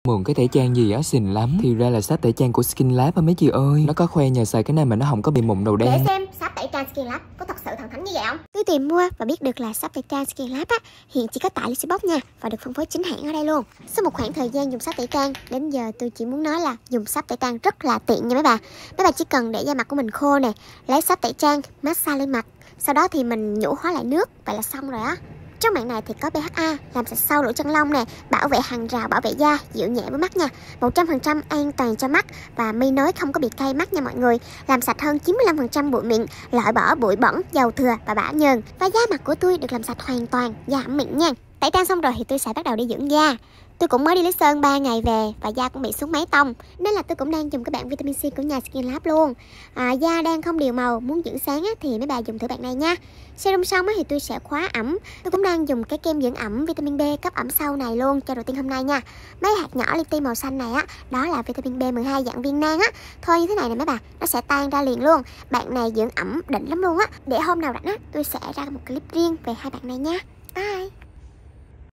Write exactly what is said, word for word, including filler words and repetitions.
Mượn cái tẩy trang gì á xinh lắm. Thì ra là sáp tẩy trang của Skin Lab á mấy chị ơi. Nó có khoe nhờ xài cái này mà nó không có bị mụn đầu đen. Để xem sáp tẩy trang Skin Lab có thật sự thần thánh như vậy không? Tôi tìm mua và biết được là sáp tẩy trang Skin Lab á hiện chỉ có tại Lixibox nha, và được phân phối chính hãng ở đây luôn. Sau một khoảng thời gian dùng sáp tẩy trang, đến giờ tôi chỉ muốn nói là dùng sáp tẩy trang rất là tiện nha mấy bà. Mấy bà chỉ cần để da mặt của mình khô nè, lấy sáp tẩy trang massage lên mặt, sau đó thì mình nhũ hóa lại nước, vậy là xong rồi á. Trong mạng này thì có pê hát a, làm sạch sâu lỗ chân lông nè, bảo vệ hàng rào, bảo vệ da, dịu nhẹ với mắt nha, một trăm phần trăm an toàn cho mắt và mi nối không có bị cay mắt nha mọi người. Làm sạch hơn chín mươi lăm phần trăm bụi mịn, loại bỏ bụi bẩn, dầu thừa và bã nhờn. Và da mặt của tôi được làm sạch hoàn toàn, da ẩm mịn nha. Tẩy trang xong rồi thì tôi sẽ bắt đầu đi dưỡng da. Tôi cũng mới đi lấy sơn ba ngày về và da cũng bị xuống mấy tông, nên là tôi cũng đang dùng cái bạn vitamin C của nhà Skin Lab luôn. À, da đang không đều màu, muốn dưỡng sáng á, thì mấy bà dùng thử bạn này nha. Serum xong á, thì tôi sẽ khóa ẩm. Tôi cũng đang dùng cái kem dưỡng ẩm vitamin B cấp ẩm sau này luôn cho đầu tiên hôm nay nha. Mấy hạt nhỏ li ti màu xanh này á, đó là vitamin B mười hai dạng viên nang á. Thôi như thế này nè mấy bà, nó sẽ tan ra liền luôn. Bạn này dưỡng ẩm đỉnh lắm luôn á. Để hôm nào rảnh á, tôi sẽ ra một clip riêng về hai bạn này nha. Bye.